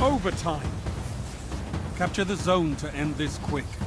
Overtime! Capture the zone to end this quick.